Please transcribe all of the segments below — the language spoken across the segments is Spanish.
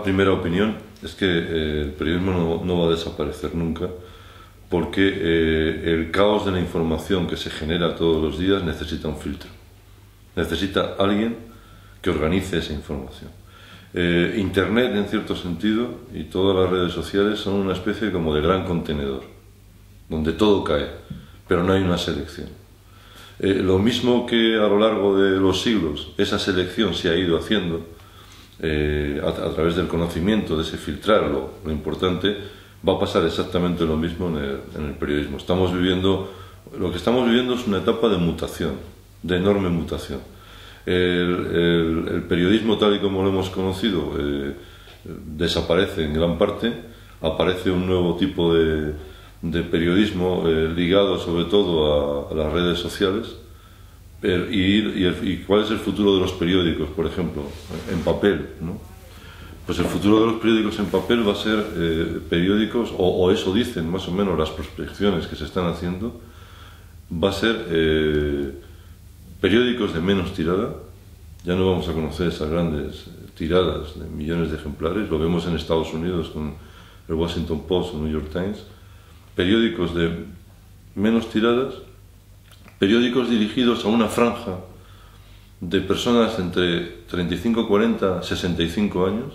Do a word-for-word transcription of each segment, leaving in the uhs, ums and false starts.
primera opinión es que eh, el periodismo no, no va a desaparecer nunca, porque eh, el caos de la información que se genera todos los días necesita un filtro. Necesita alguien que organice esa información. Eh, Internet, en cierto sentido, y todas las redes sociales son una especie como de gran contenedor, donde todo cae, pero no hay una selección. Eh, lo mismo que a lo largo de los siglos esa selección se ha ido haciendo eh, a, a través del conocimiento, de ese filtrarlo, lo importante, va a pasar exactamente lo mismo en el, en el periodismo. Estamos viviendo, lo que estamos viviendo es una etapa de mutación, de enorme mutación. El, el, el periodismo tal y como lo hemos conocido eh, desaparece en gran parte, aparece un nuevo tipo de, de periodismo eh, ligado sobre todo a, a las redes sociales. Eh, y, y, el, y cuál es el futuro de los periódicos, por ejemplo, en papel, ¿no? Pues el futuro de los periódicos en papel va a ser eh, periódicos, o, o eso dicen más o menos las prospecciones que se están haciendo, va a ser eh, periódicos de menos tirada. Ya no vamos a conocer esas grandes tiradas de millones de ejemplares, lo vemos en Estados Unidos con el Washington Post o New York Times. Periódicos de menos tiradas, periódicos dirigidos a una franja de personas entre treinta y cinco, cuarenta, sesenta y cinco años,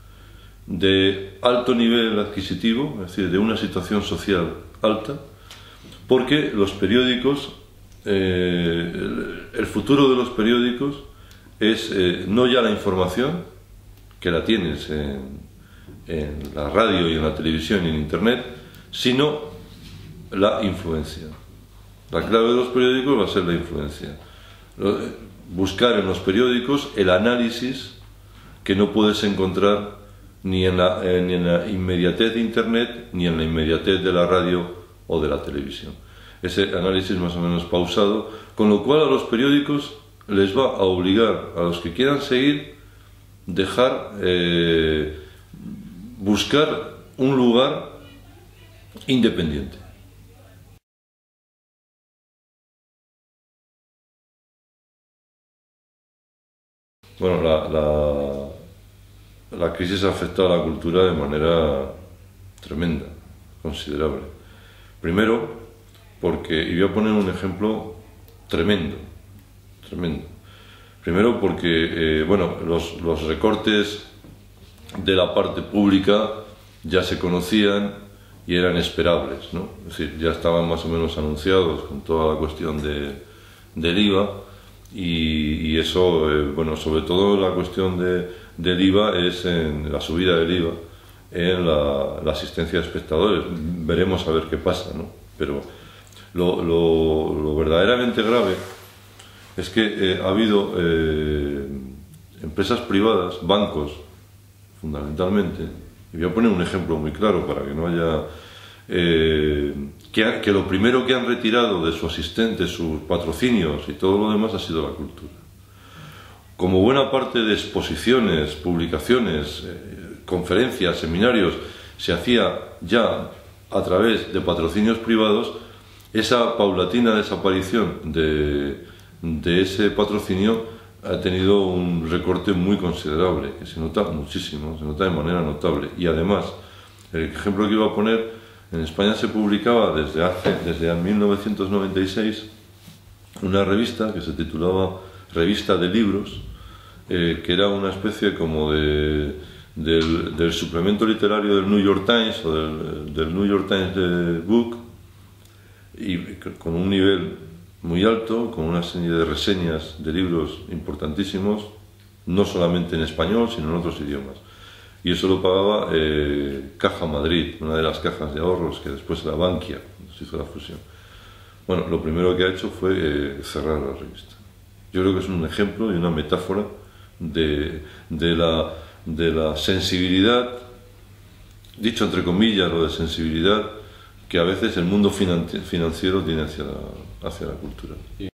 de alto nivel adquisitivo, es decir, de una situación social alta, porque los periódicos, eh, el, el futuro de los periódicos es eh, no ya la información, que la tienes en, en la radio y en la televisión y en Internet, sino la influencia. La clave de los periódicos va a ser la influencia. Buscar en los periódicos el análisis que no puedes encontrar ni en la, eh, ni en la inmediatez de Internet, ni en la inmediatez de la radio o de la televisión. Ese análisis más o menos pausado, con lo cual a los periódicos les va a obligar, a los que quieran seguir, dejar, eh, buscar un lugar independiente. Bueno, la, la, la crisis ha afectado a la cultura de manera tremenda, considerable. Primero, porque, y voy a poner un ejemplo tremendo, tremendo. Primero porque, eh, bueno, los, los recortes de la parte pública ya se conocían y eran esperables, ¿no? Es decir, ya estaban más o menos anunciados con toda la cuestión de, del I V A. Y, y eso, eh, bueno, sobre todo la cuestión de, del I V A es en la subida del I V A, en la, la asistencia de espectadores. Veremos a ver qué pasa, ¿no? Pero lo, lo, lo verdaderamente grave es que eh, ha habido eh, empresas privadas, bancos, fundamentalmente, y voy a poner un ejemplo muy claro para que no haya... Eh, que, que lo primero que han retirado de su asistente, sus patrocinios y todo lo demás ha sido la cultura. Como buena parte de exposiciones, publicaciones, eh, conferencias, seminarios se hacía ya a través de patrocinios privados, esa paulatina desaparición de, de ese patrocinio ha tenido un recorte muy considerable, que se nota muchísimo, se nota de manera notable. Y además, el ejemplo que iba a poner, en España se publicaba desde, hace, desde mil novecientos noventa y seis una revista que se titulaba Revista de Libros, eh, que era una especie como de, del, del suplemento literario del New York Times o del, del New York Times de Book, y con un nivel muy alto, con una serie de reseñas de libros importantísimos, no solamente en español, sino en otros idiomas. Y eso lo pagaba eh, Caja Madrid, una de las cajas de ahorros que después era Bankia, cuando se hizo la fusión. Bueno, lo primero que ha hecho fue eh, cerrar la revista. Yo creo que es un ejemplo y una metáfora de, de, la, de la sensibilidad, dicho entre comillas lo de sensibilidad, que a veces el mundo financiero tiene hacia la, hacia la cultura.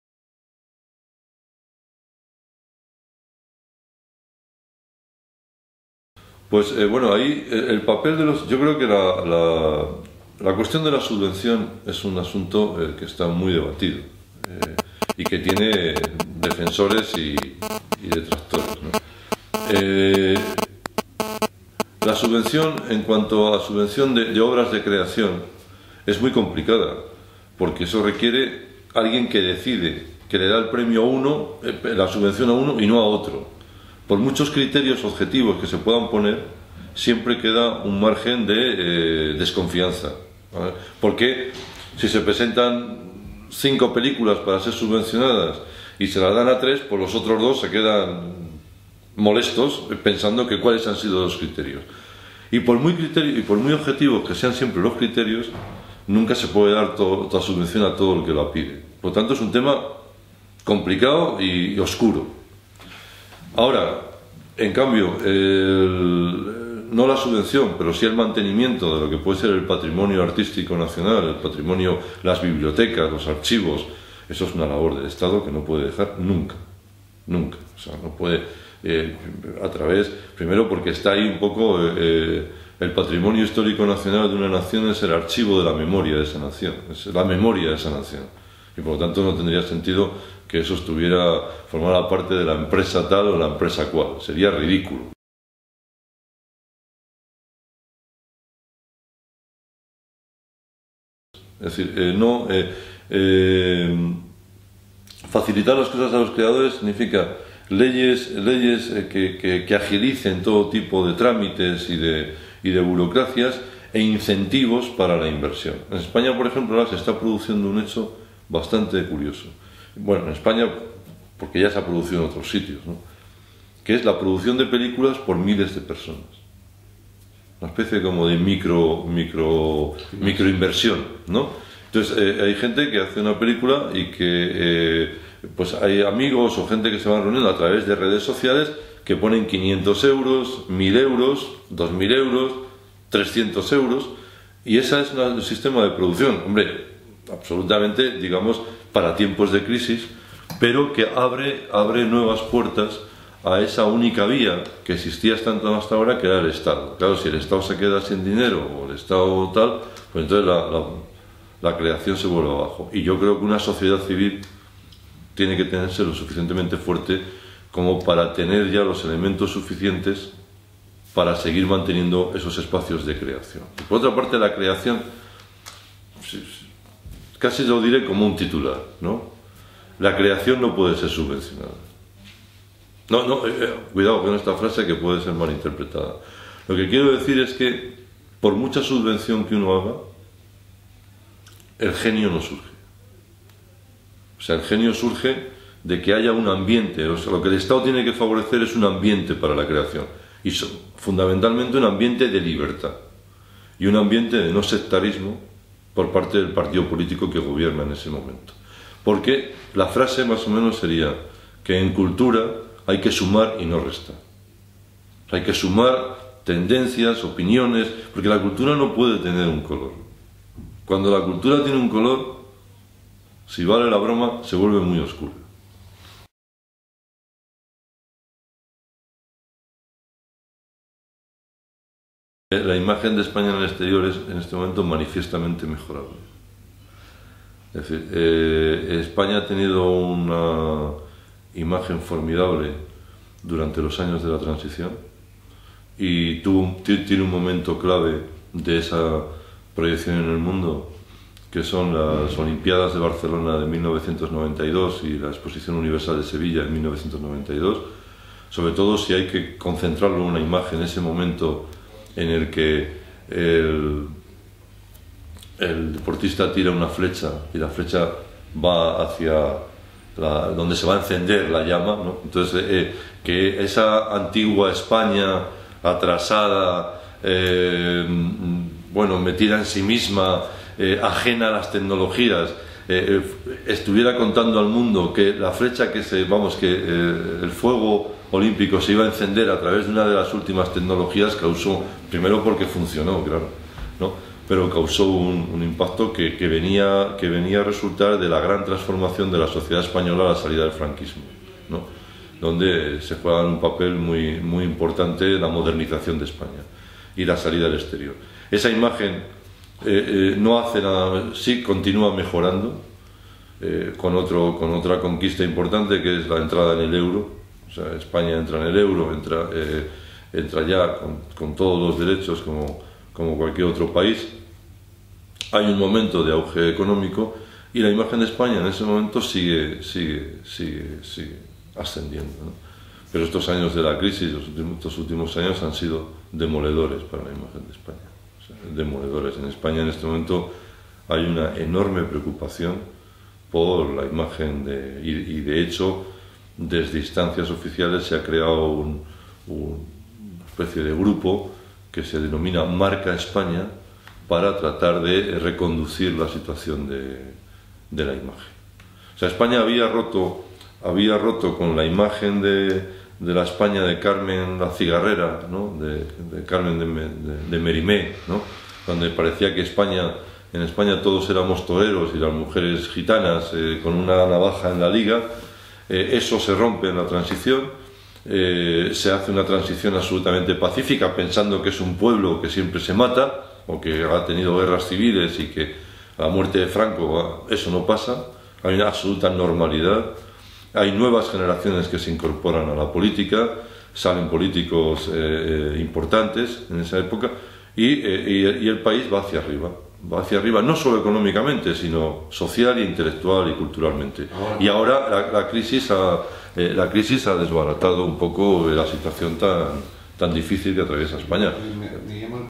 Pues eh, bueno, ahí eh, el papel de los... Yo creo que la, la, la cuestión de la subvención es un asunto eh, que está muy debatido eh, y que tiene defensores y, y detractores, ¿no? Eh, La subvención, en cuanto a subvención de, de obras de creación, es muy complicada, porque eso requiere alguien que decide, que le da el premio a uno, la subvención a uno y no a otro. Por muchos criterios objetivos que se puedan poner, siempre queda un margen de eh, desconfianza, ¿vale? Porque si se presentan cinco películas para ser subvencionadas y se las dan a tres, pues los otros dos se quedan molestos pensando que cuáles han sido los criterios. Y por muy criterio, y por muy objetivos que sean siempre los criterios, nunca se puede dar to, toda subvención a todo el que la pide. Por lo tanto, es un tema complicado y, y oscuro. Ahora, en cambio, el, no la subvención, pero sí el mantenimiento de lo que puede ser el patrimonio artístico nacional, el patrimonio, las bibliotecas, los archivos, eso es una labor del Estado que no puede dejar nunca, nunca. O sea, no puede, eh, a través, primero porque está ahí un poco, eh, el patrimonio histórico nacional de una nación es el archivo de la memoria de esa nación, es la memoria de esa nación. Y por lo tanto no tendría sentido que eso estuviera, formara parte de la empresa tal o la empresa cual, sería ridículo. Es decir, eh, no, eh, eh, facilitar las cosas a los creadores significa leyes, leyes eh, que, que, que agilicen todo tipo de trámites y de, y de burocracias e incentivos para la inversión. En España, por ejemplo, ahora se está produciendo un hecho bastante curioso. Bueno, en España, porque ya se ha producido en otros sitios, ¿no? Que es la producción de películas por miles de personas. Una especie como de micro, micro, microinversión, ¿no? Entonces, eh, hay gente que hace una película y que eh, pues hay amigos o gente que se van reuniendo a través de redes sociales que ponen quinientos euros, mil euros, dos mil euros, trescientos euros, y ese es el sistema de producción. Hombre, absolutamente, digamos, para tiempos de crisis, pero que abre, abre nuevas puertas a esa única vía que existía hasta, hasta ahora, que era el Estado. Claro, si el Estado se queda sin dinero o el Estado tal, pues entonces la, la, la creación se vuelve abajo. Y yo creo que una sociedad civil tiene que tenerse lo suficientemente fuerte como para tener ya los elementos suficientes para seguir manteniendo esos espacios de creación. Y por otra parte, la creación, casi lo diré como un titular, ¿no? La creación no puede ser subvencionada. No, no, eh, cuidado con esta frase que puede ser malinterpretada. Lo que quiero decir es que por mucha subvención que uno haga, el genio no surge. O sea, el genio surge de que haya un ambiente. O sea, lo que el Estado tiene que favorecer es un ambiente para la creación. Y son, fundamentalmente un ambiente de libertad. Y un ambiente de no sectarismo por parte del partido político que gobierna en ese momento. Porque la frase más o menos sería que en cultura hay que sumar y no restar. Hay que sumar tendencias, opiniones, porque la cultura no puede tener un color. Cuando la cultura tiene un color, si vale la broma, se vuelve muy oscura. La imagen de España en el exterior es en este momento manifiestamente mejorable. Es decir, eh, España ha tenido una imagen formidable durante los años de la transición y tuvo, tiene un momento clave de esa proyección en el mundo, que son las Olimpiadas de Barcelona de mil novecientos noventa y dos y la Exposición Universal de Sevilla en mil novecientos noventa y dos, sobre todo si hay que concentrarlo en una imagen, ese momento en el que el, el deportista tira una flecha y la flecha va hacia la, donde se va a encender la llama, ¿no? Entonces, eh, que esa antigua España atrasada, eh, bueno, metida en sí misma, eh, ajena a las tecnologías, eh, estuviera contando al mundo que la flecha que se, vamos, que eh, el fuego olímpico se iba a encender a través de una de las últimas tecnologías, causó, primero porque funcionó, claro, ¿no? Pero causó un, un impacto que, que, venía, que venía a resultar de la gran transformación de la sociedad española a la salida del franquismo, ¿no? Donde se juega un papel muy, muy importante la modernización de España y la salida al exterior. Esa imagen eh, eh, no hace nada, sí continúa mejorando eh, con, otro, con otra conquista importante, que es la entrada en el euro. O sea, España entra en el euro, entra, eh, entra ya con, con todos los derechos como, como cualquier otro país. Hay un momento de auge económico y la imagen de España en ese momento sigue, sigue, sigue, sigue ascendiendo, ¿no? Pero estos años de la crisis, los últimos, estos últimos años han sido demoledores para la imagen de España. O sea, demoledores. En España en este momento hay una enorme preocupación por la imagen de, y, y de hecho desde instancias oficiales se ha creado un, un, una especie de grupo que se denomina Marca España para tratar de reconducir la situación de, de la imagen. O sea, España había roto, había roto con la imagen de, de la España de Carmen la Cigarrera, ¿no? de, de Carmen de, de, de Mérimée, ¿no? Donde parecía que España, en España todos éramos toreros y las mujeres gitanas eh, con una navaja en la liga. Eh, eso se rompe en la transición, eh, se hace una transición absolutamente pacífica pensando que es un pueblo que siempre se mata o que ha tenido guerras civiles y que a la muerte de Franco eso no pasa, hay una absoluta normalidad, hay nuevas generaciones que se incorporan a la política, salen políticos eh, importantes en esa época y, eh, y, y el país va hacia arriba. Va hacia arriba, no solo económicamente, sino social, intelectual y culturalmente. Ahora, y ahora la, la, crisis ha, eh, la crisis ha desbaratado un poco la situación tan, tan difícil que atraviesa España. Me, me llama...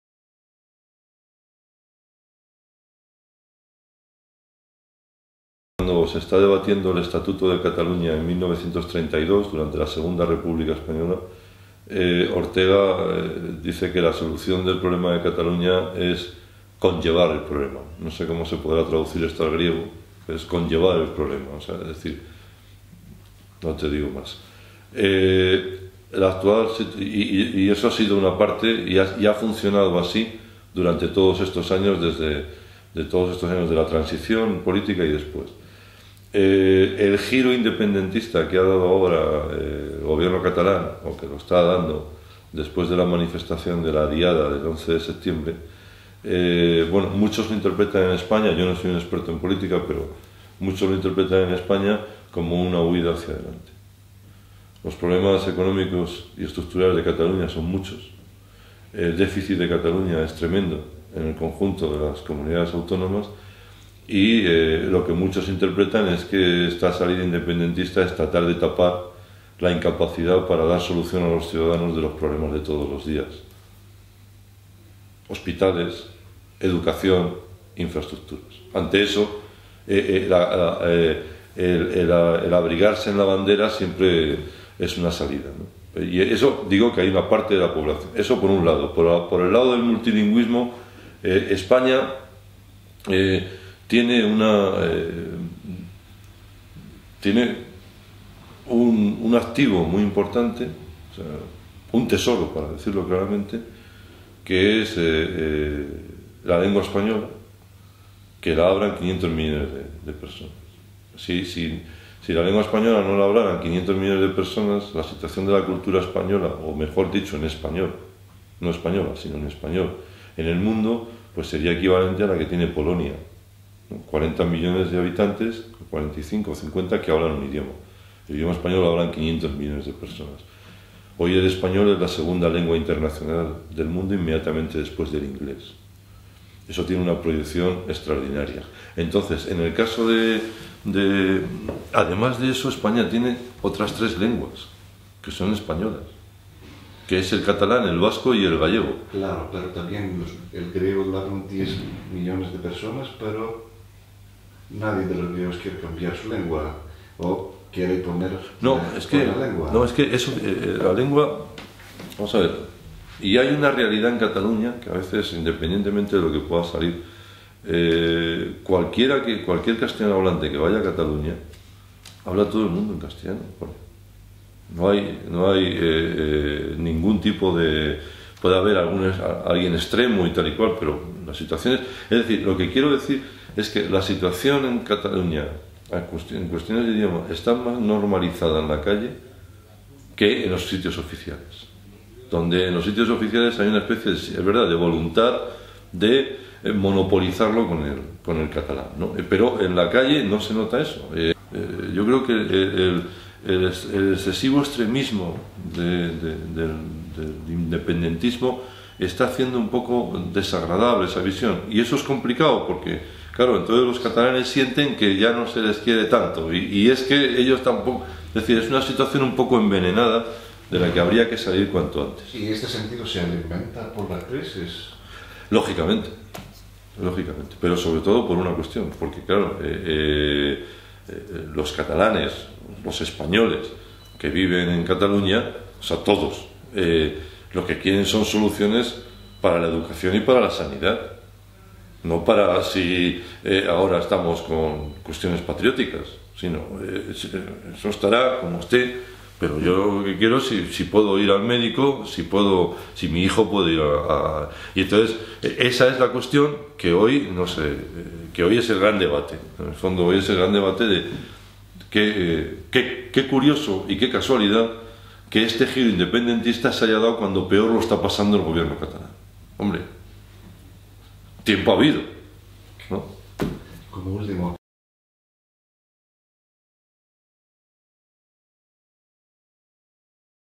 Cuando se está debatiendo el Estatuto de Cataluña en mil novecientos treinta y dos, durante la Segunda República Española, eh, Ortega eh, dice que la solución del problema de Cataluña es conllevar el problema. No sé cómo se podrá traducir esto al griego, es conllevar el problema, o sea, es decir, no te digo más. Eh, la actual, y, y eso ha sido una parte, y ha, y ha funcionado así durante todos estos años, desde de todos estos años de la transición política y después. Eh, el giro independentista que ha dado ahora eh, el gobierno catalán, o que lo está dando después de la manifestación de la Diada del once de septiembre, Eh, bueno, muchos lo interpretan en España, yo no soy un experto en política, pero muchos lo interpretan en España como una huida hacia adelante. Los problemas económicos y estructurales de Cataluña son muchos. El déficit de Cataluña es tremendo en el conjunto de las comunidades autónomas y eh, lo que muchos interpretan es que esta salida independentista es tratar de tapar la incapacidad para dar solución a los ciudadanos de los problemas de todos los días. Hospitales, educación, infraestructuras. Ante eso, eh, eh, la, la, eh, el, el, el abrigarse en la bandera siempre es una salida, ¿no? Y eso digo que hay una parte de la población. Eso por un lado. Por, por el lado del multilingüismo, eh, España eh, tiene una eh, tiene un, un activo muy importante, o sea, un tesoro, para decirlo claramente, que es eh, eh, la lengua española, que la hablan quinientos millones de, de personas. Si, si, si la lengua española no la hablaran quinientos millones de personas, la situación de la cultura española, o mejor dicho, en español, no española, sino en español, en el mundo, pues sería equivalente a la que tiene Polonia, ¿no? cuarenta millones de habitantes, cuarenta y cinco o cincuenta que hablan un idioma. El idioma español lo hablan quinientos millones de personas. Hoy el español es la segunda lengua internacional del mundo, inmediatamente después del inglés. Eso tiene una proyección extraordinaria. Entonces, en el caso de, de... Además de eso, España tiene otras tres lenguas, que son españolas, que es el catalán, el vasco y el gallego. Claro, pero también los, el griego lo hablan diez millones de personas, pero nadie de los griegos quiere cambiar su lengua, o quiere poner no, la, es que, la lengua. No, es que eso, eh, la lengua, vamos a ver, y hay una realidad en Cataluña que a veces, independientemente de lo que pueda salir, eh, cualquiera que, cualquier castellano hablante que vaya a Cataluña, habla todo el mundo en castellano. No hay, no hay eh, eh, ningún tipo de... Puede haber algún, alguien extremo y tal y cual, pero las situaciones... Es decir, lo que quiero decir es que la situación en Cataluña, en cuestiones de idioma, está más normalizada en la calle que en los sitios oficiales, donde en los sitios oficiales hay una especie de, es verdad, de voluntad de monopolizarlo con el, con el catalán, ¿no? Pero en la calle no se nota eso. Eh, eh, yo creo que el, el, el, el excesivo extremismo de, de, del del independentismo está haciendo un poco desagradable esa visión. Y eso es complicado porque, claro, entonces los catalanes sienten que ya no se les quiere tanto. Y, y es que ellos tampoco... Es decir, es una situación un poco envenenada de la que habría que salir cuanto antes. ¿Y este sentido se alimenta por la crisis? Lógicamente, lógicamente. Pero sobre todo por una cuestión. Porque, claro, eh, eh, eh, los catalanes, los españoles que viven en Cataluña, o sea, todos, eh, lo que quieren son soluciones para la educación y para la sanidad, no para si eh, ahora estamos con cuestiones patrióticas, sino eh, eso estará como esté, pero yo lo que quiero es si, si puedo ir al médico, si puedo, si mi hijo puede ir a, a... Y entonces esa es la cuestión que hoy, no sé, que hoy es el gran debate. En el fondo hoy es el gran debate de qué, eh, qué, qué curioso y qué casualidad que este giro independentista se haya dado cuando peor lo está pasando el gobierno catalán. Hombre, tiempo ha habido, ¿no? Como último,